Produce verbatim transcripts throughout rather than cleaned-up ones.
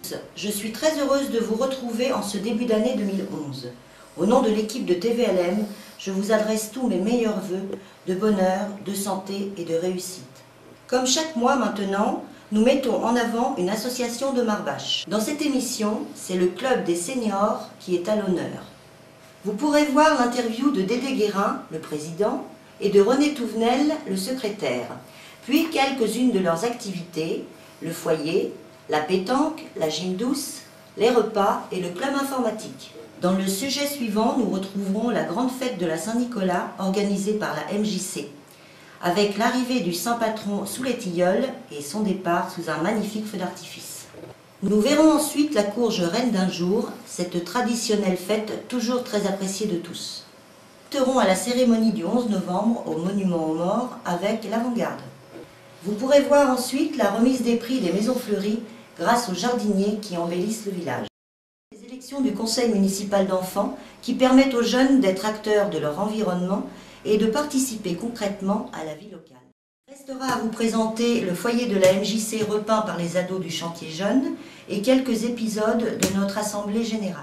Je suis très heureuse de vous retrouver en ce début d'année deux mille onze. Au nom de l'équipe de T V L M, je vous adresse tous mes meilleurs vœux de bonheur, de santé et de réussite. Comme chaque mois maintenant, nous mettons en avant une association de Marbache. Dans cette émission, c'est le club des seniors qui est à l'honneur. Vous pourrez voir l'interview de Dédé Guérin, le président, et de René Touvenel, le secrétaire, puis quelques-unes de leurs activités, le foyer, la pétanque, la gym douce, les repas et le club informatique. Dans le sujet suivant, nous retrouverons la grande fête de la Saint-Nicolas organisée par la M J C, avec l'arrivée du Saint Patron sous les tilleuls et son départ sous un magnifique feu d'artifice. Nous verrons ensuite la courge Reine d'un jour, cette traditionnelle fête toujours très appréciée de tous. Nous serons à la cérémonie du onze novembre au Monument aux Morts avec l'avant-garde. Vous pourrez voir ensuite la remise des prix des Maisons Fleuries grâce aux jardiniers qui embellissent le village. Les élections du conseil municipal d'enfants qui permettent aux jeunes d'être acteurs de leur environnement et de participer concrètement à la vie locale. Il restera à vous présenter le foyer de la M J C repeint par les ados du chantier jeune et quelques épisodes de notre assemblée générale.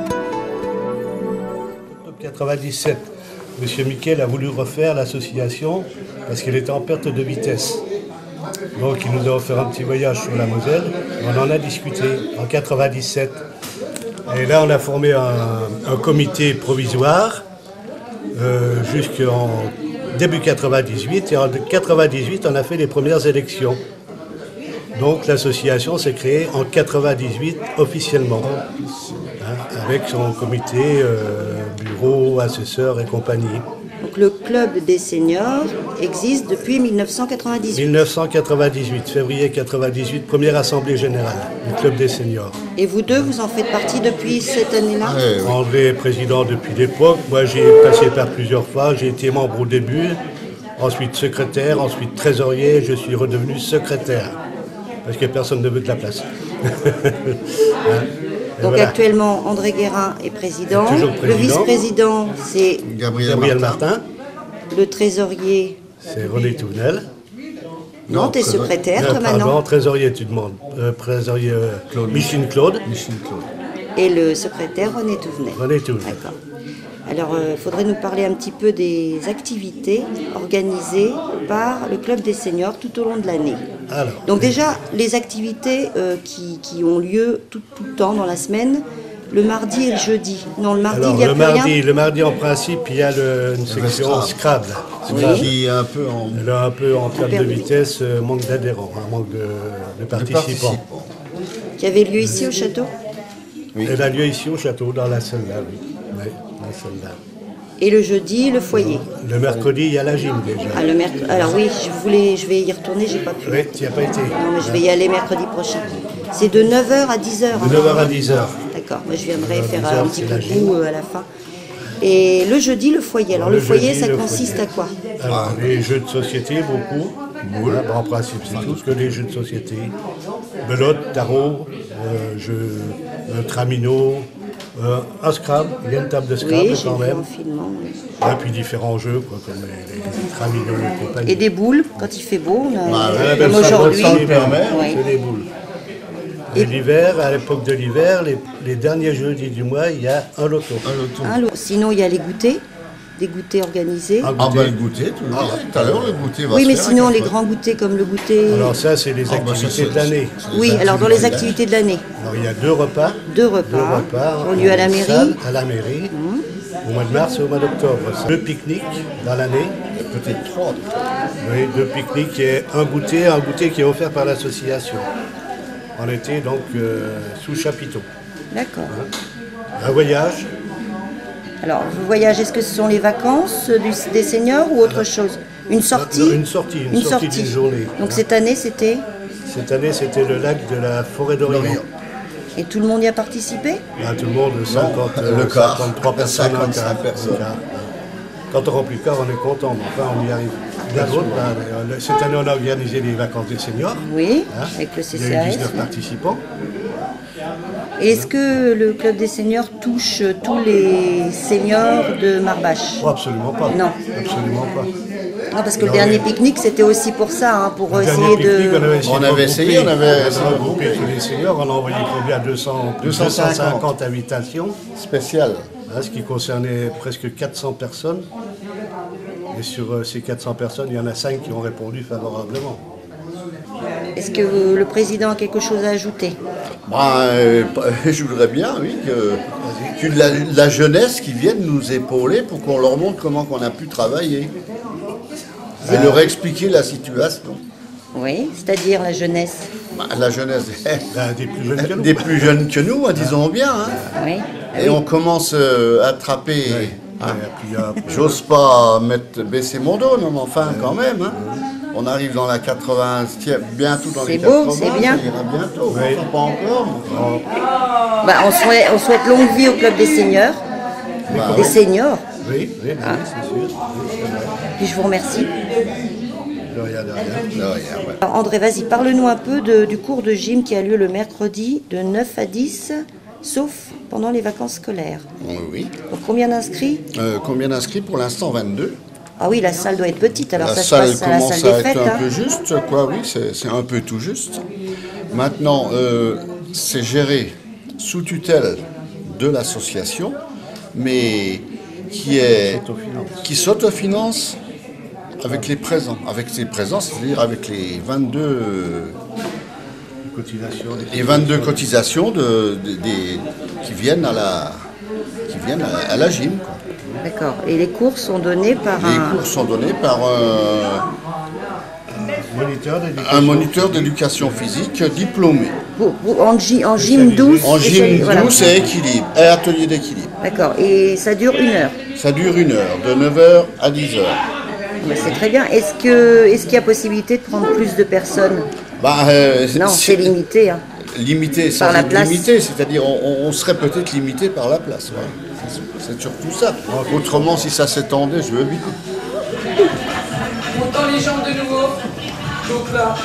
En octobre quatre-vingt-dix-sept, M. Miquel a voulu refaire l'association parce qu'elle était en perte de vitesse. Donc il nous a offert un petit voyage sur la Moselle, on en a discuté en quatre-vingt-dix-sept. Et là on a formé un, un comité provisoire euh, jusqu'en début quatre-vingt-dix-huit, et en quatre-vingt-dix-huit on a fait les premières élections. Donc l'association s'est créée en quatre-vingt-dix-huit officiellement, hein, avec son comité, euh, bureau, assesseur et compagnie. Donc le club des seniors existe depuis mille neuf cent quatre-vingt-dix-huit. mille neuf cent quatre-vingt-dix-huit, février quatre-vingt-dix-huit, première assemblée générale du club des seniors. Et vous deux, vous en faites partie depuis cette année-là? Oui, oui. André est président depuis l'époque, moi j'ai passé par plusieurs fois, j'ai été membre au début, ensuite secrétaire, ensuite trésorier, je suis redevenu secrétaire, parce que personne ne veut de la place. Hein? Donc voilà. Actuellement, André Guérin est président. Toujours président. Le vice-président, c'est Gabriel, Gabriel Martin. Martin. Le trésorier. C'est René Touvenel. Non, tu es secrétaire, Euh, toi, pardon, maintenant. trésorier, tu demandes. Euh, trésorier euh, Claude. Micheline Claude. Micheline Claude. Et le secrétaire, René Touvenel. René Touvenel. D'accord. Alors, il euh, faudrait nous parler un petit peu des activités organisées par le club des seniors tout au long de l'année. Alors, Donc déjà, les activités euh, qui, qui ont lieu tout, tout le temps dans la semaine, le mardi et le jeudi. Non, le mardi, alors, il n'y a le plus mardi, rien. le mardi, en principe, il y a le, une section Scrabble. Scrabble. Qui est un peu en... Elle est un peu en perte de perte de vitesse, euh, manque d'adhérents, hein, manque de, de participants. participants. Qui avait lieu ici au château. Oui. Elle a lieu ici au château, dans la salle là, oui. Oui, dans la salle là. Et le jeudi, le foyer. Le mercredi, il y a la gym déjà. Ah, le merc- Alors oui, je, voulais, je vais y retourner, j'ai pas pu. Oui, tu n'y as pas été. Non, mais je vais y aller mercredi prochain. C'est de neuf heures à dix heures. De neuf heures à dix heures. D'accord, moi je viendrai neuf heures faire à dix heures, un petit c'est la coucou euh, à la fin. Et le jeudi, le foyer. Alors le, Le foyer, jeudi, ça le consiste foyer. à quoi? Alors, les jeux de société, beaucoup. Voilà, bah, en principe, c'est tout ce que les jeux de société. Belote, tarot, euh, jeux, euh, tramino, euh, un Scrabble, il y a une table de Scrabble Oui, j'ai quand vu même. en filmant. oui. Et puis différents jeux, quoi, comme les, les tramino et compagnie. Et des boules, quand il fait beau, on a- Bah, ouais, comme ben, ça, aujourd'hui. ça, c'est permet. Oui. C'est des boules. Et l'hiver, à l'époque de l'hiver, les, les derniers jeudis du mois, il y a un loto. Un loto. Hein, le- Sinon, il y a les goûters, des goûters organisés. Un Ah goûter. bah le goûter, tout, ah, tout à l'heure le goûter va Oui, se mais faire sinon, avec les un- grands goûters comme le goûter. Alors ça, c'est les Ah, bah, ça, activités c'est- de l'année. c'est- Oui, c'est alors dans les activités. activités de l'année. Alors il y a deux repas. Deux repas, Deux repas qui ont lieu à la en mairie. salle, à la mairie, au mois de mars et au mois d'octobre. Deux pique-niques dans l'année. Peut-être trois. Oui, deux pique-niques et un goûter, un goûter qui est offert par l'association. On était donc euh, sous chapiteau. D'accord. Un voyage. Alors, vous voyagez, est-ce que ce sont les vacances euh, du- des seniors ou autre chose? Une sortie? Une sortie, une, sortie d'une journée. Donc cette année, c'était? Cette année, c'était le lac de la forêt d'Orient. Et tout le monde y a participé? Là, tout le monde, cinquante, le euh, quart. cinquante-trois personnes. un cinquante-cinq quart, personnes. un quart. Quand on remplit le quart, on est content, mais enfin, on y arrive. Il y a d'autres, là, mais, euh, cette année, on a organisé les vacances des seniors. Oui, hein. avec le C Il y C a A eu S. dix-neuf participants. Et est-ce que le club des seniors touche tous les seniors de Marbache? Oh, absolument pas. Non. Absolument pas. Non, parce que le dernier pique-nique, c'était aussi pour ça, hein, pour Le essayer dernier pique-nique, on de... avait essayé On de avait regrouper- essayé, on avait- on avait regroupé tous les seniors, on a envoyé combien deux cents, deux cent cinquante. deux cent cinquante invitations, Spécial. hein, ce qui concernait presque quatre cents personnes. Et sur euh, ces quatre cents personnes, il y en a cinq qui ont répondu favorablement. Est-ce que vous- le président a quelque chose à ajouter? Ben, euh, je voudrais bien, oui, que, que la, la jeunesse qui vienne nous épauler pour qu'on leur montre comment on a pu travailler. Et leur expliquer la situation. Oui, c'est-à-dire la jeunesse. Ben, la jeunesse Là, des plus jeunes que nous. des plus jeunes que nous, hein, disons bien. Hein. Oui. Et on commence euh, à attraper. Ouais, hein. et puis, il y a- J'ose pas mettre, baisser mon dos, non, mais enfin, quand même. Hein. On arrive dans la quatre-vingtième, bientôt dans les C'est beau, quatre-vingts. c'est bien. Ça ira bientôt. Oui. Enfin, pas encore. mais enfin. Bah, on, souhaite, on souhaite longue vie au club des seniors. Bah, des oui. seniors. Oui, oui, oui, c'est sûr. Oui, c'est vrai. Puis je vous remercie. De rien, de rien. Non, rien, ouais. Alors, André, vas-y, parle-nous un peu de- du cours de gym qui a lieu le mercredi de neuf à dix, sauf pendant les vacances scolaires. Oui. Donc combien d'inscrits? Euh, combien d'inscrits pour l'instant? vingt-deux. Ah oui, la salle doit être petite, alors La ça se salle passe à la commence salle à des être fêtes. un hein. peu juste, quoi, oui, c'est c'est un peu tout juste. Maintenant, euh, c'est géré sous tutelle de l'association, mais qui est qui s'autofinance avec les présents, avec les présents, c'est-à-dire avec les vingt-deux, euh, Cotisation, des- les vingt-deux cotisations de, de- des, qui viennent à la qui viennent à, à la gym. Quoi. D'accord. Et les cours sont donnés par Les un... cours sont donnés par euh, Moniteur d'éducation. un moniteur d'éducation physique diplômé. Pour- pour- en, gy- en gym douce. En gym spécialisé- voilà. douce et équilibre, et atelier d'équilibre. D'accord. Et ça dure une heure. Ça dure une heure, de neuf heures à dix heures. Ben, c'est très bien. Est-ce que, est-ce qu'il y a possibilité de prendre plus de personnes? Bah, euh, Non, c'est limité. hein. Limité, Par la sans être place. limité, c'est-à-dire on, on serait peut-être limité par la place. Voilà. C'est- C'est surtout ça. Autrement, si ça s'étendait, je veux bien. On tend les jambes de nouveau. Donc là.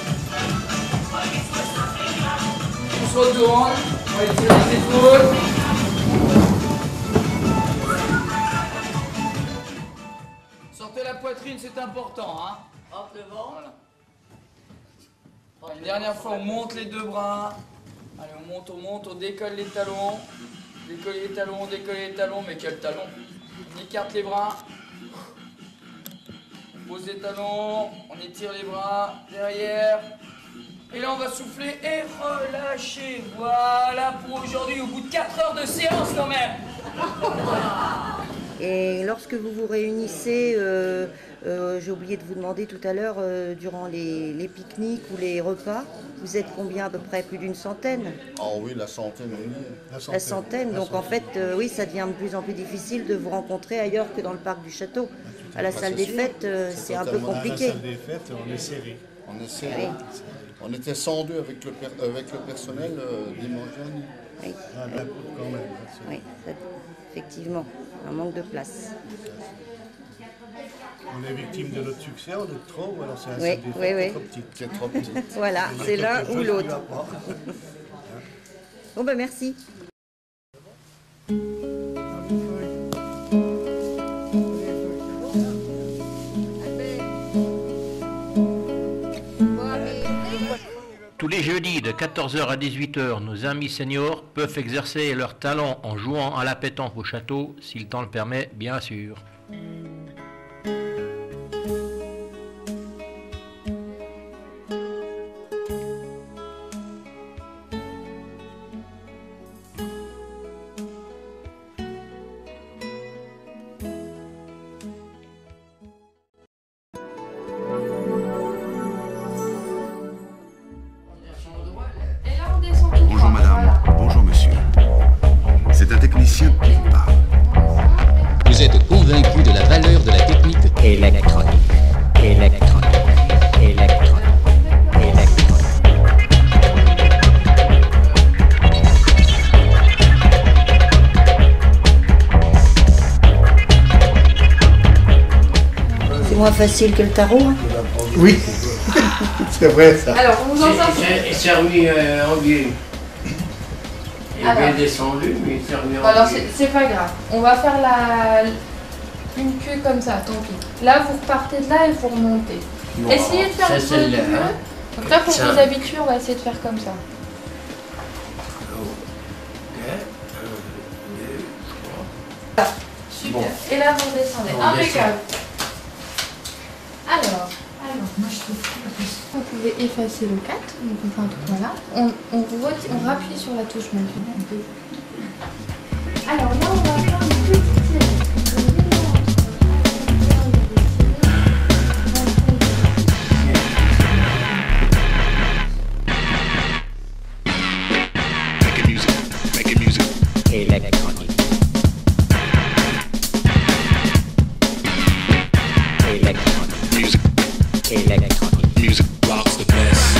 On se retourne. On va étirer les épaules. Sortez la poitrine, c'est important. Hein. Hop, le ventre. Voilà. Une dernière fois, on monte les deux bras. Allez, on monte, on monte, on décolle les talons. Décolle les talons, on décolle les talons. Mais quel talon? On écarte les bras. On pose les talons, on étire les bras derrière. Et là, on va souffler et relâcher. Voilà pour aujourd'hui, au bout de quatre heures de séance quand même. Et lorsque vous vous réunissez, euh, euh, j'ai oublié de vous demander tout à l'heure, euh, durant les, les pique-niques ou les repas, vous êtes combien à peu près? Plus d'une centaine? Oh oui, la centaine, oui. La centaine. Donc en fait, euh, oui, ça devient de plus en plus difficile de vous rencontrer ailleurs que dans le parc du château. À la salle des fêtes, euh, c'est un peu totalement- À la compliqué. salle des fêtes, on est serré. On essaie. Oui. On était cent deux avec le, per- avec le personnel euh, dimanche dernier. Oui, Ah, ben, quand même. c'est- oui, ça- effectivement, un manque de place. On est victime de notre succès, on est trop, ou alors c'est la Oui, salle des oui, fêtes oui. trop petite. C'est trop petit. Voilà, c'est l'un Quelque ou chose qui l'autre. va pas. Bon ben merci. Tous les jeudis de quatorze heures à dix-huit heures, nos amis seniors peuvent exercer leur talent en jouant à la pétanque au château, si le temps le permet, bien sûr. Et là, on descend tout Bonjour madame, bonjour monsieur. C'est un technicien qui parle. Vous êtes convaincu de la valeur de la technique électronique. Électronique. Électronique. Électronique. C'est moins facile que le tarot. hein. Oui, c'est vrai ça. Alors, on vous en sort. C'est servi euh, en biais. Il est Alors. bien descendu, mais servi en Alors, biais. c'est c'est pas grave. On va faire la, une queue comme ça, tant pis. Là, vous repartez de là et vous remontez. Bon, Essayez de faire ça, le c'est pose là, mieux. hein. Donc là, pour Ça. vous habituer, on va essayer de faire comme ça. Super. Bon. Et là, vous redescendez. On Impeccable. Alors, alors, moi je trouve que vous pouvez effacer le quatre, donc on fait un truc voilà. On, on, reti- on rappuie sur la touche maintenant. Alors là, on va faire une petite tirée. Électronique. Électronique. Music. Électronique. Music rocks the best.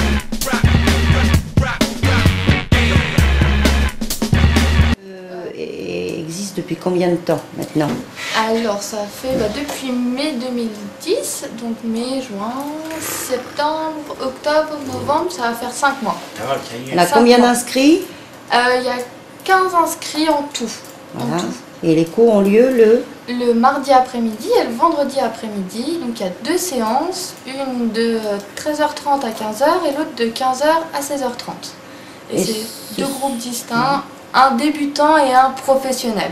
Euh, et existe depuis combien de temps maintenant? Alors ça fait bah, depuis mai deux mille dix, donc mai, juin, septembre, octobre, novembre, ça va faire cinq mois. Ah, ça y est. On a Cinq combien mois. d'inscrits? Euh, Il y a quinze inscrits en tout. En Voilà. tout. Et les cours ont lieu le... Le mardi après-midi et le vendredi après-midi. Donc il y a deux séances, une de treize heures trente à quinze heures et l'autre de quinze heures à seize heures trente. Et, Et c'est ce- deux groupes distincts, un débutant et un professionnel.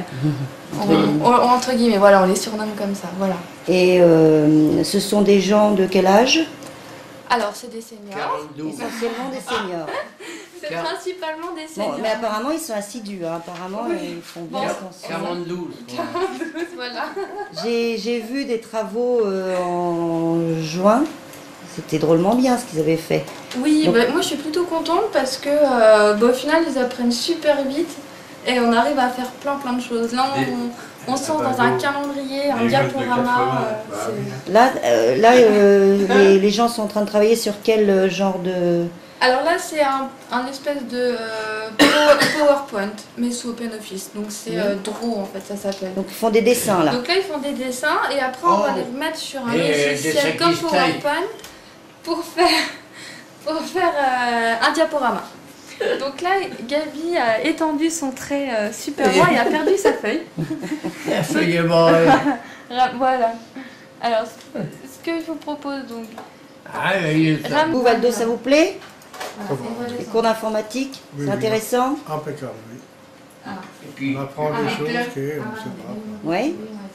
On- on- entre guillemets, voilà, on les surnomme comme ça. Voilà. Et euh, ce sont des gens de quel âge? Alors c'est des seniors. quarante-douze. Essentiellement des seniors. C'est Car- principalement des Bon, seniors. mais apparemment ils sont assidus, hein. Apparemment Oui. ils font bien Bon. attention. quarante-douze. Voilà. J'ai j'ai vu des travaux euh, en juin. C'était drôlement bien ce qu'ils avaient fait. Oui, Donc- bah, moi je suis plutôt contente parce que euh, bah, au final ils apprennent super vite et on arrive à faire plein plein de choses. Là on, on se lance dans un calendrier, un diaporama. euh, c'est- Là, euh, là euh, les, les gens sont en train de travailler sur quel euh, genre de... Alors là c'est un, un espèce de euh, Power- PowerPoint mais sous OpenOffice. Donc c'est euh, Draw en fait ça s'appelle. Donc ils font des dessins là. Donc là ils font des dessins et après on va Oh. les mettre sur un Et, euh, logiciel des comme sacs distinct. PowerPoint pour faire, pour faire euh, un diaporama. Donc là, Gabi a étendu son trait euh, super loin et a perdu sa feuille. La feuille est morte. Ra- Voilà. Alors, ce ce que je vous propose donc... Ah, il est ça. Ram- Vous, Valdo, ça vous plaît? Voilà, on va Les descendre. cours d'informatique, Oui, c'est oui. intéressant? Impeccable, oui. Et puis, On apprend Ah, des choses là. qu'on ne sait pas. Oui.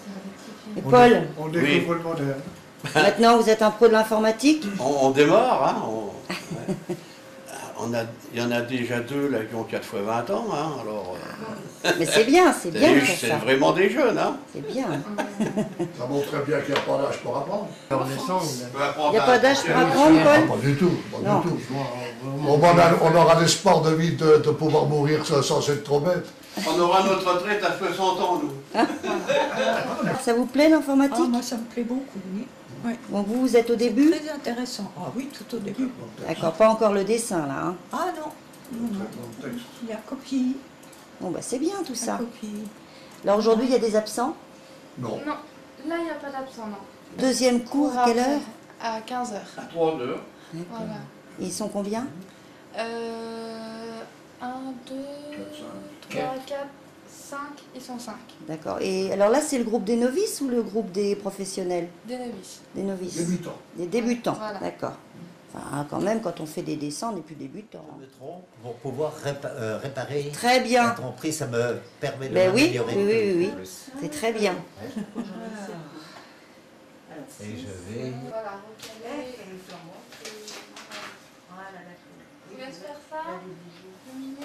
Et On Paul, dé- On découvre le moderne. maintenant vous êtes un pro de l'informatique? On, on démarre, hein. On, ouais. On a, il y en a déjà deux là, qui ont quatre fois vingt ans, hein, alors... euh, Mais c'est bien, c'est c'est bien de des- faire c'est ça. vraiment des jeunes, hein. C'est bien. Ça montre très bien qu'il n'y a pas d'âge pour apprendre. on descend. Il n'y a pas d'âge pour apprendre, Paul? Pas du tout, pas Non. du tout. Au moins, on, a- on aura l'espoir de vie de, de pouvoir mourir sans, sans être trop bête. On aura notre retraite à soixante ans, nous. Ça vous plaît l'informatique? Ah, moi, ça me plaît beaucoup, oui. Ouais. Bon, vous, vous êtes au début? Très intéressant. Ah oui, tout au début. D'accord, pas encore le dessin là. Hein. Ah non, non, non. La copie, Bon, bah c'est bien tout la ça. copie. Alors aujourd'hui, il y a des absents. Non. Non, là, il n'y a pas d'absent, non. Deuxième cours, à quelle heure? À quinze heures. À trois heures. Voilà. Ils sont combien? Euh, un, deux, trois, quatre, cinq, ils sont cinq. D'accord. Et alors là, c'est le groupe des novices ou le groupe des professionnels? Des novices. Des novices. Débutant. Des débutants, Voilà. d'accord. Enfin, quand même, quand on fait des dessins, on n'est plus débutant. hein. Pour pouvoir répa- euh, réparer Très bien. la tromperie, ça me permet de Ben oui, m'améliorer oui, oui, un peu oui, oui. plus. C'est très bien. Et je vais... Voilà, recaler. Je vous laisse faire ça. Deux minutes.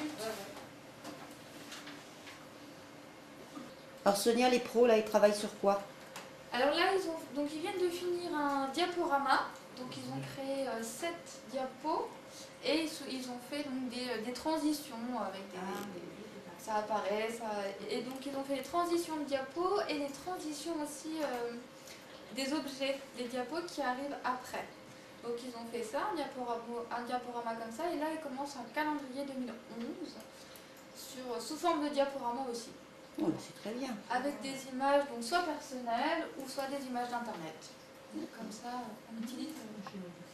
Alors Sonia, les pros, là, ils travaillent sur quoi? Alors là, ils, ont, donc ils viennent de finir un diaporama. Donc ils ont créé euh, sept diapos et ils, sou- ils ont fait donc, des, euh, des transitions avec des, des- des- ça apparaît. Ça, et donc ils ont fait des transitions de diapos et des transitions aussi euh, des objets, des diapos qui arrivent après. Donc ils ont fait ça, un diaporama, un diaporama comme ça, et là ils commencent un calendrier deux mille onze sur, sous forme de diaporama aussi. Oh, bah, c'est très bien. Avec des images donc soit personnelles ou soit des images d'internet. Comme ça, on utilise.